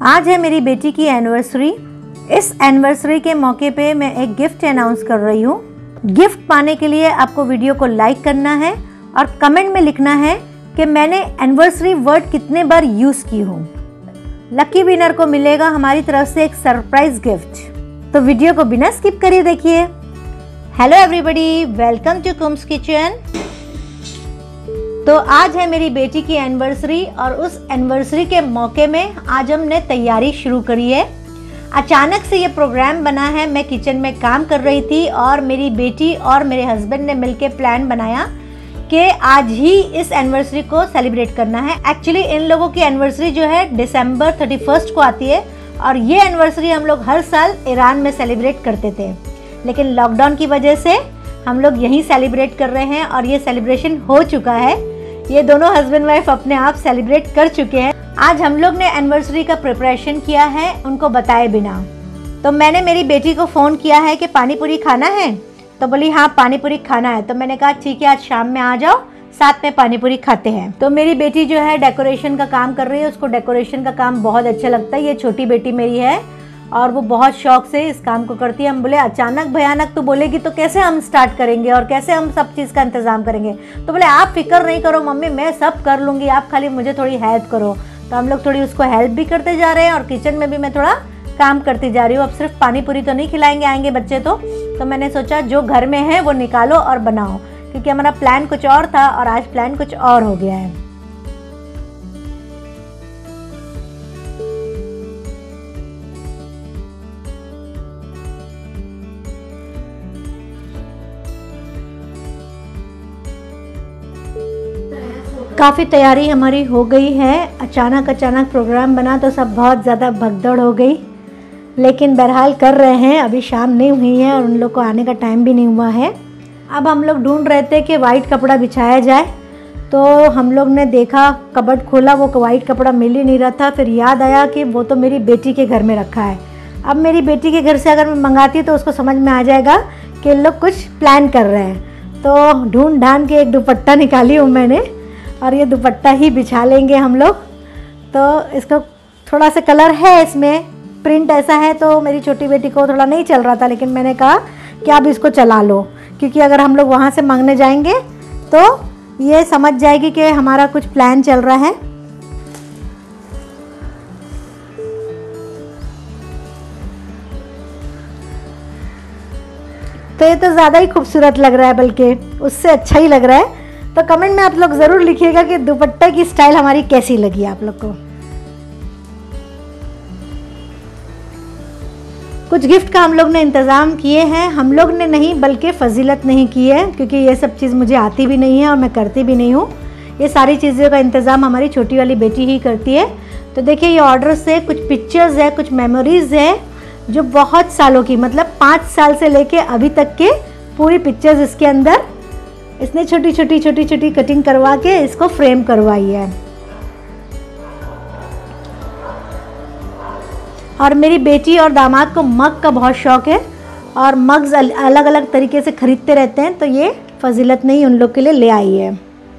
आज है मेरी बेटी की एनिवर्सरी। इस एनिवर्सरी के मौके पे मैं एक गिफ्ट अनाउंस कर रही हूँ। गिफ्ट पाने के लिए आपको वीडियो को लाइक करना है और कमेंट में लिखना है कि मैंने एनिवर्सरी वर्ड कितने बार यूज़ की हूँ। लकी विनर को मिलेगा हमारी तरफ से एक सरप्राइज गिफ्ट। तो वीडियो को बिना स्किप करिए देखिए। हेलो एवरीबॉडी, वेलकम टू कुम्स किचन। तो आज है मेरी बेटी की एनिवर्सरी और उस एनिवर्सरी के मौके में आज हमने तैयारी शुरू करी है। अचानक से ये प्रोग्राम बना है। मैं किचन में काम कर रही थी और मेरी बेटी और मेरे हस्बैंड ने मिलकर प्लान बनाया कि आज ही इस एनिवर्सरी को सेलिब्रेट करना है। एक्चुअली इन लोगों की एनिवर्सरी जो है दिसंबर 31 को आती है और ये एनिवर्सरी हम लोग हर साल ईरान में सेलिब्रेट करते थे, लेकिन लॉकडाउन की वजह से हम लोग यहीं सेलिब्रेट कर रहे हैं और ये सेलिब्रेशन हो चुका है। ये दोनों हस्बैंड वाइफ अपने आप सेलिब्रेट कर चुके हैं। आज हम लोग ने एनिवर्सरी का प्रिपरेशन किया है उनको बताए बिना। तो मैंने मेरी बेटी को फ़ोन किया है कि पानी पूरी खाना है, तो बोली हाँ पानी पूरी खाना है। तो मैंने कहा ठीक है, आज शाम में आ जाओ, साथ में पानी पूरी खाते हैं। तो मेरी बेटी जो है डेकोरेशन का काम कर रही है, उसको डेकोरेशन का काम बहुत अच्छा लगता है। ये छोटी बेटी मेरी है और वो बहुत शौक से इस काम को करती है। हम बोले अचानक भयानक तो बोलेगी तो कैसे हम स्टार्ट करेंगे और कैसे हम सब चीज़ का इंतज़ाम करेंगे। तो बोले आप फिक्र नहीं करो मम्मी, मैं सब कर लूँगी, आप खाली मुझे थोड़ी हेल्प करो। तो हम लोग थोड़ी उसको हेल्प भी करते जा रहे हैं और किचन में भी मैं थोड़ा काम करती जा रही हूँ। अब सिर्फ पानी पूरी तो नहीं खिलाएंगे, आएंगे बच्चे तो मैंने सोचा जो घर में है वो निकालो और बनाओ, क्योंकि हमारा प्लान कुछ और था और आज प्लान कुछ और हो गया है। काफ़ी तैयारी हमारी हो गई है। अचानक प्रोग्राम बना तो सब बहुत ज़्यादा भगदड़ हो गई, लेकिन बहरहाल कर रहे हैं। अभी शाम नहीं हुई है और उन लोग को आने का टाइम भी नहीं हुआ है। अब हम लोग ढूंढ रहे थे कि वाइट कपड़ा बिछाया जाए, तो हम लोग ने देखा, कबर्ड खोला, वो वाइट कपड़ा मिल ही नहीं रहा था। फिर याद आया कि वो तो मेरी बेटी के घर में रखा है। अब मेरी बेटी के घर से अगर मैं मंगाती तो उसको समझ में आ जाएगा कि लोग कुछ प्लान कर रहे हैं। तो ढूंढ ढांड के एक दुपट्टा निकाली हूँ मैंने और ये दुपट्टा ही बिछा लेंगे हम लोग। तो इसको थोड़ा सा कलर है, इसमें प्रिंट ऐसा है, तो मेरी छोटी बेटी को थोड़ा नहीं चल रहा था, लेकिन मैंने कहा कि आप इसको चला लो, क्योंकि अगर हम लोग वहाँ से मांगने जाएंगे तो ये समझ जाएगी कि हमारा कुछ प्लान चल रहा है। तो ये तो ज़्यादा ही खूबसूरत लग रहा है, बल्कि उससे अच्छा ही लग रहा है। तो कमेंट में आप लोग ज़रूर लिखिएगा कि दुपट्टे की स्टाइल हमारी कैसी लगी आप लोग को। कुछ गिफ्ट का हम लोग ने इंतज़ाम किए हैं। हम लोग ने नहीं बल्कि फ़जीलत नहीं की है, क्योंकि ये सब चीज़ मुझे आती भी नहीं है और मैं करती भी नहीं हूँ। ये सारी चीज़ों का इंतज़ाम हमारी छोटी वाली बेटी ही करती है। तो देखिए ये ऑर्डर से कुछ पिक्चर्स है, कुछ मेमोरीज़ है जो बहुत सालों की, मतलब 5 साल से लेके अभी तक के पूरी पिक्चर्स इसके अंदर इसने छोटी छोटी कटिंग करवा के इसको फ्रेम करवाई है। और मेरी बेटी और दामाद को मग का बहुत शौक है और मग्स अलग अलग तरीके से खरीदते रहते हैं, तो ये फजीलत नहीं उन लोग के लिए ले आई है।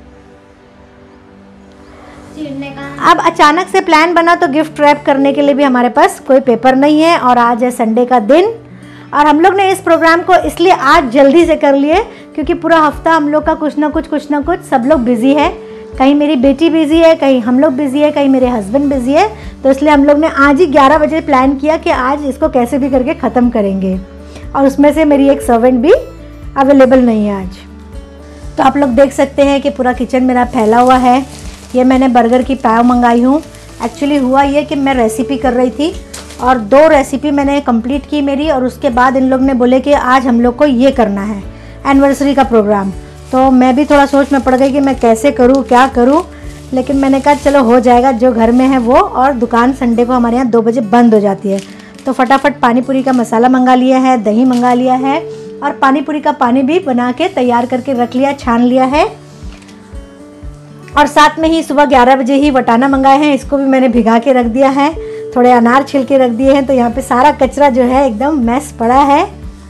अब अचानक से प्लान बना तो गिफ्ट रैप करने के लिए भी हमारे पास कोई पेपर नहीं है और आज है संडे का दिन। और हम लोग ने इस प्रोग्राम को इसलिए आज जल्दी से कर लिए क्योंकि पूरा हफ्ता हम लोग का कुछ ना कुछ सब लोग बिज़ी है। कहीं मेरी बेटी बिज़ी है, कहीं हम लोग बिज़ी है, कहीं मेरे हस्बैंड बिज़ी है। तो इसलिए हम लोग ने आज ही 11 बजे प्लान किया कि आज इसको कैसे भी करके ख़त्म करेंगे। और उसमें से मेरी एक सर्वेंट भी अवेलेबल नहीं है आज। तो आप लोग देख सकते हैं कि पूरा किचन मेरा फैला हुआ है। ये मैंने बर्गर की पाव मंगाई हूँ। एक्चुअली हुआ ये कि मैं रेसिपी कर रही थी और 2 रेसिपी मैंने कंप्लीट की मेरी, और उसके बाद इन लोग ने बोले कि आज हम लोग को ये करना है एनिवर्सरी का प्रोग्राम। तो मैं भी थोड़ा सोच में पड़ गई कि मैं कैसे करूँ, क्या करूँ, लेकिन मैंने कहा चलो हो जाएगा, जो घर में है वो। और दुकान संडे को हमारे यहाँ 2 बजे बंद हो जाती है। तो फटाफट पानी पूरी का मसाला मंगा लिया है, दही मंगा लिया है और पानी पूरी का पानी भी बना के तैयार करके रख लिया, छान लिया है। और साथ में ही सुबह 11 बजे ही वटाना मंगाए हैं, इसको भी मैंने भिगा के रख दिया है। थोड़े अनार छिल के रख दिए हैं, तो यहाँ पे सारा कचरा जो है एकदम मैस पड़ा है।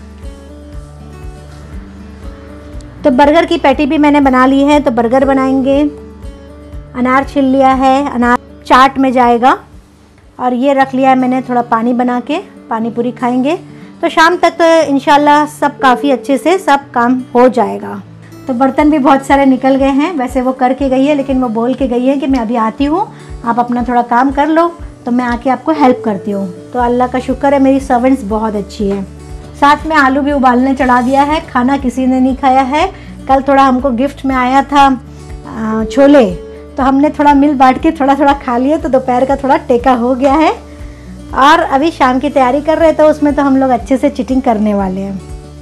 तो बर्गर की पैटी भी मैंने बना ली है, तो बर्गर बनाएंगे। अनार छिल लिया है, अनार चाट में जाएगा। और ये रख लिया है मैंने थोड़ा पानी बना के, पानी पूरी खाएंगे तो शाम तक तो इंशाल्लाह सब काफ़ी अच्छे से सब काम हो जाएगा। तो बर्तन भी बहुत सारे निकल गए हैं, वैसे वो करके गई है लेकिन वो बोल के गई है कि मैं अभी आती हूँ, आप अपना थोड़ा काम कर लो, तो मैं आके आपको हेल्प करती हूँ। तो अल्लाह का शुक्र है मेरी सर्वेंट्स बहुत अच्छी है। साथ में आलू भी उबालने चढ़ा दिया है, खाना किसी ने नहीं खाया है। कल थोड़ा हमको गिफ्ट में आया था छोले, तो हमने थोड़ा मिल बांट के थोड़ा थोड़ा खा लिए, तो दोपहर का थोड़ा टेका हो गया है और अभी शाम की तैयारी कर रहे, तो उसमें तो हम लोग अच्छे से चिटिंग करने वाले हैं।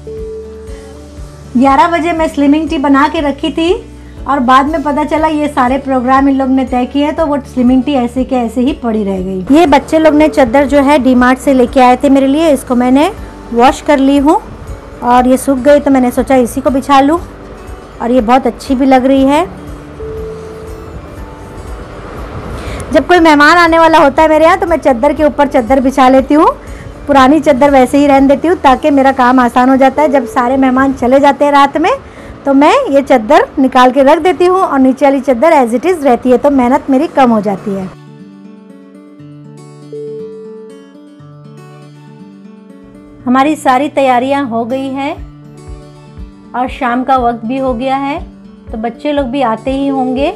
11 बजे मैं स्लिमिंग टी बना के रखी थी और बाद में पता चला ये सारे प्रोग्राम इन लोग ने तय किए, तो वो स्लिमिंग टी ऐसे के ऐसे ही पड़ी रह गई। ये बच्चे लोग ने चादर जो है डीमार्ट से लेके आए थे मेरे लिए, इसको मैंने वॉश कर ली हूँ और ये सूख गई, तो मैंने सोचा इसी को बिछा लूँ और ये बहुत अच्छी भी लग रही है। जब कोई मेहमान आने वाला होता है मेरे यहाँ, तो मैं चादर के ऊपर चादर बिछा लेती हूँ, पुरानी चादर वैसे ही रहने देती हूँ ताकि मेरा काम आसान हो जाता है। जब सारे मेहमान चले जाते हैं रात में, तो मैं ये चादर निकाल के रख देती हूँ और नीचे वाली चादर एज इट इज़ रहती है, तो मेहनत मेरी कम हो जाती है। हमारी सारी तैयारियां हो गई हैं और शाम का वक्त भी हो गया है, तो बच्चे लोग भी आते ही होंगे।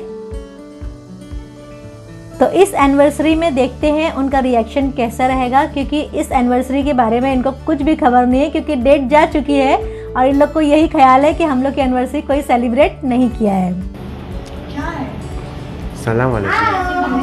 तो इस एनिवर्सरी में देखते हैं उनका रिएक्शन कैसा रहेगा, क्योंकि इस एनिवर्सरी के बारे में इनको कुछ भी खबर नहीं है, क्योंकि डेट जा चुकी है और इन लोग को यही ख्याल है कि हम लोग की एनिवर्सरी कोई सेलिब्रेट नहीं किया है। क्या है? सलाम वालेकुम।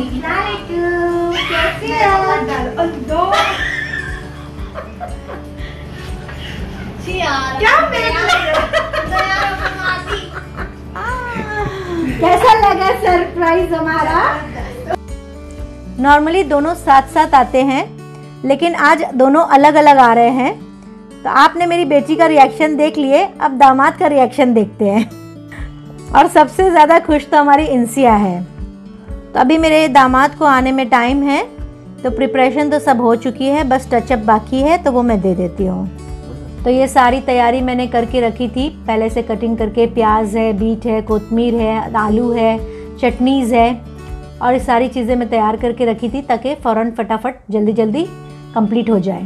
कैसा लगा सरप्राइज हमारा? नॉर्मली दोनों साथ साथ आते हैं, लेकिन आज दोनों अलग अलग आ रहे हैं। तो आपने मेरी बेटी का रिएक्शन देख लिए, अब दामाद का रिएक्शन देखते हैं। और सबसे ज़्यादा खुश तो हमारी इंसिया है। तो अभी मेरे दामाद को आने में टाइम है, तो प्रिपरेशन तो सब हो चुकी है, बस टचअप बाकी है, तो वो मैं दे देती हूँ। तो ये सारी तैयारी मैंने करके रखी थी पहले से, कटिंग करके, प्याज है, बीट है, कोतमीर है, आलू है, चटनीज़ है, और ये सारी चीज़ें मैं तैयार करके रखी थी ताकि फ़ौरन फटाफट जल्दी जल्दी कंप्लीट हो जाए।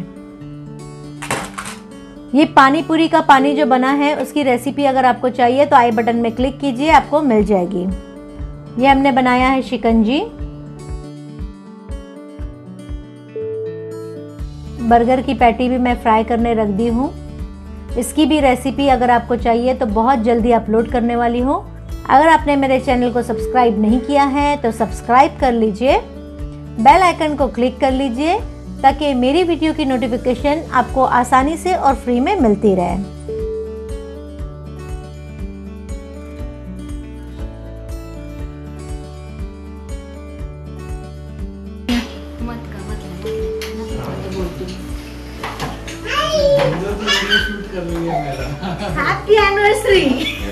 ये पानी पूरी का पानी जो बना है उसकी रेसिपी अगर आपको चाहिए तो आई बटन में क्लिक कीजिए, आपको मिल जाएगी। ये हमने बनाया है शिकंजी। बर्गर की पैटी भी मैं फ्राई करने रख दी हूँ, इसकी भी रेसिपी अगर आपको चाहिए तो बहुत जल्दी अपलोड करने वाली हूँ। अगर आपने मेरे चैनल को सब्सक्राइब नहीं किया है तो सब्सक्राइब कर लीजिए, बेल आइकन को क्लिक कर लीजिए ताकि मेरी वीडियो की नोटिफिकेशन आपको आसानी से और फ्री में मिलती रहे। Happy anniversary.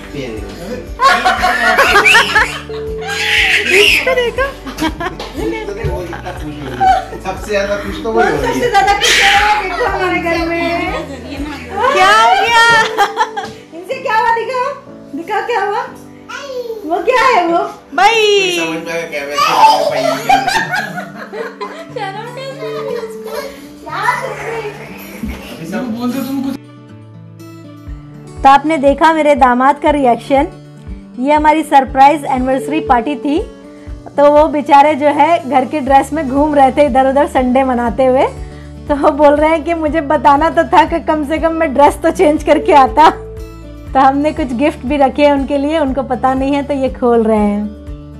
देखो सबसे ज्यादा खुश तो वही हो रही है। सबसे ज्यादा खुश है देखो हमारे घर में। क्या हो गया? इनसे क्या हुआ? दिखाओ दिखाओ क्या हुआ? वो क्या है वो? भाई समझ में आया क्या वैसे तो आपने देखा मेरे दामाद का रिएक्शन। ये हमारी सरप्राइज एनिवर्सरी पार्टी थी, तो वो बेचारे जो है घर की ड्रेस में घूम रहे थे इधर उधर संडे मनाते हुए, तो वो बोल रहे हैं कि मुझे बताना तो था कि कम से कम मैं ड्रेस तो चेंज करके आता। तो हमने कुछ गिफ्ट भी रखे हैं उनके लिए, उनको पता नहीं है तो ये खोल रहे हैं।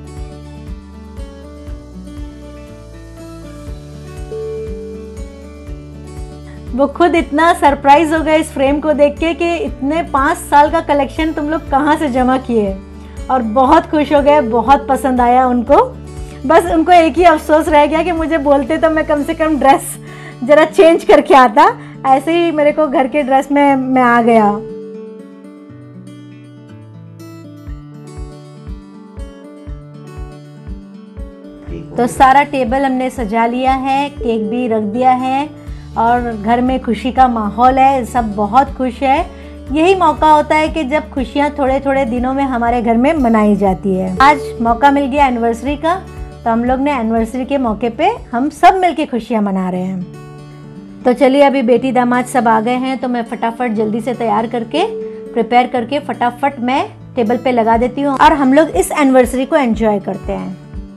वो खुद इतना सरप्राइज हो गए इस फ्रेम को देख के कि इतने 5 साल का कलेक्शन तुम लोग कहाँ से जमा किए, और बहुत खुश हो गए, बहुत पसंद आया उनको। बस उनको एक ही अफसोस रह गया कि मुझे बोलते तो मैं कम से कम ड्रेस ज़रा चेंज करके आता। ऐसे ही मेरे को घर के ड्रेस में मैं आ गया। तो सारा टेबल हमने सजा लिया है, केक भी रख दिया है और घर में खुशी का माहौल है, सब बहुत खुश है। यही मौका होता है कि जब खुशियाँ थोड़े थोड़े दिनों में हमारे घर में मनाई जाती है। आज मौका मिल गया एनिवर्सरी का, तो हम लोग ने एनिवर्सरी के मौके पे हम सब मिलके खुशियाँ मना रहे हैं। तो चलिए अभी बेटी दामाद सब आ गए हैं, तो मैं फटाफट जल्दी से तैयार करके प्रिपेयर करके फटाफट मैं टेबल पे लगा देती हूँ और हम लोग इस एनिवर्सरी को एंजॉय करते हैं।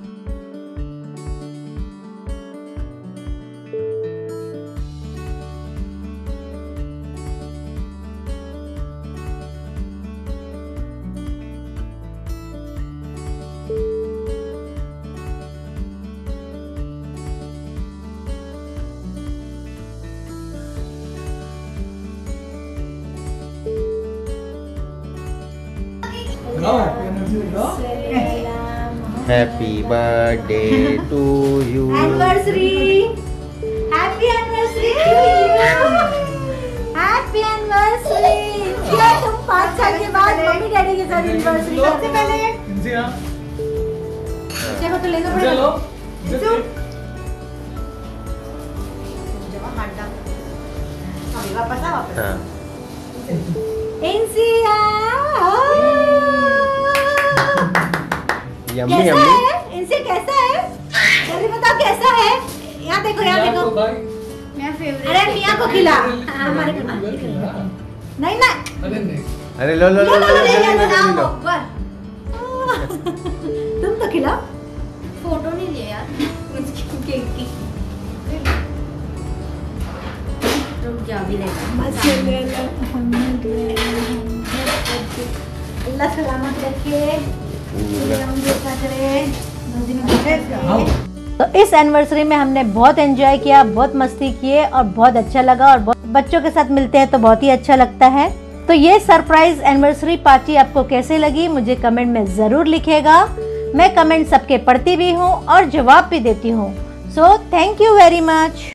Happy birthday to you. Anniversary, happy anniversary to you, happy anniversary. क्या तुम 5 साल के बाद मम्मी डैडी के साथ एनिवर्सरी सबसे पहले चलो तो ले लो चलो अभी वापस आ वापस इंसिया। यम्मी कैसा यम्मी। है इनसे, कैसा है जल्दी बताओ कैसा है। यहाँ देखो यहाँ देखो, मेरा फेवरेट। अरे मियाँ को खिला, हमारे को नहीं ना, अरे लो लो लो लो लो लो। तुम तो खिलाओ। फोटो नहीं लिया यार केक की। रुक जा भी अल्लाह सलामत रखे। तो इस एनिवर्सरी में हमने बहुत एंजॉय किया, बहुत मस्ती किए और बहुत अच्छा लगा, और बहुत बच्चों के साथ मिलते हैं तो बहुत ही अच्छा लगता है। तो ये सरप्राइज एनिवर्सरी पार्टी आपको कैसे लगी मुझे कमेंट में ज़रूर लिखिएगा। मैं कमेंट सबके पढ़ती भी हूँ और जवाब भी देती हूँ। So thank you very much.